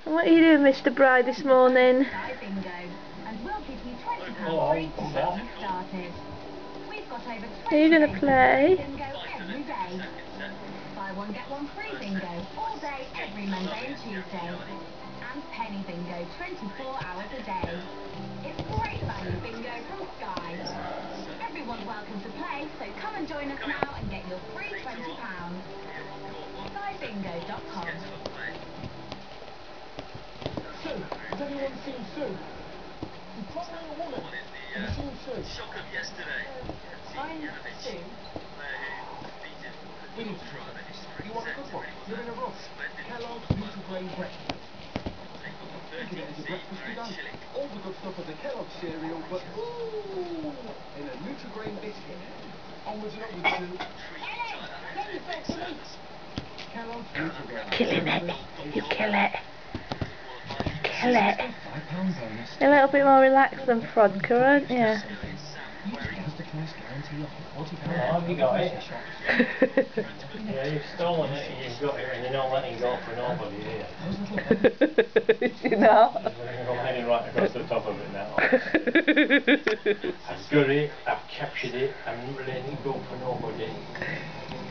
What are you doing, Mr. Bride, this morning? Are you going to play? Buy one get one free bingo all day every Monday and Tuesday. And penny bingo 24 hours a day. It's great value bingo from Sky. Everyone's welcome to play, so come and join us now and get your free £20. SkyBingo.com. Sue, has anyone seen Sue? She's probably a woman. Have you seen Sue? Shock of yesterday. I'm Sue. You want a good one? You're in a rush. Kellogg's Nutri-Grain breakfast. Think of it as a breakfast you don't. All the good stuff of the Kellogg's cereal, but ooh, in a Nutri-Grain biscuit. Onwards and upwards to... Kellogg's Nutri-Grain. Killing it. You kill it. Kill it. £5 bonus. A little bit more relaxed than Frodka, aren't you? Oh, you got it. Yeah, you've stolen it and you've got it and you're not letting go for nobody here. You know? I'm heading right across the top of it now. I've got it, I've captured it, I'm not letting it go for nobody.